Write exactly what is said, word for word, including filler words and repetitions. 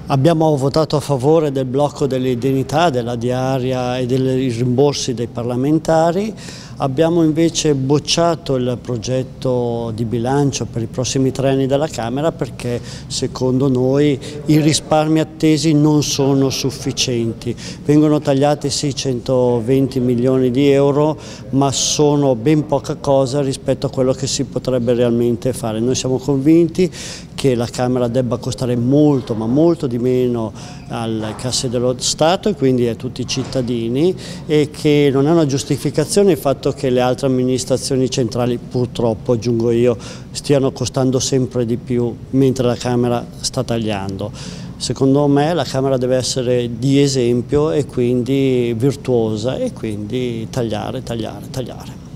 Abbiamo votato a favore del blocco delle indennità, della diaria e dei rimborsi dei parlamentari. Abbiamo invece bocciato il progetto di bilancio per i prossimi tre anni della Camera perché secondo noi i risparmi attesi non sono sufficienti. Vengono tagliati sì centoventi milioni di euro, ma sono ben poca cosa rispetto a quello che si potrebbe realmente fare. Noi siamo convinti che la Camera debba costare molto, ma molto di meno alle casse dello Stato e quindi a tutti i cittadini, e che non è una giustificazione il fatto che le altre amministrazioni centrali, purtroppo aggiungo io, stiano costando sempre di più mentre la Camera sta tagliando. Secondo me la Camera deve essere di esempio e quindi virtuosa e quindi tagliare, tagliare, tagliare.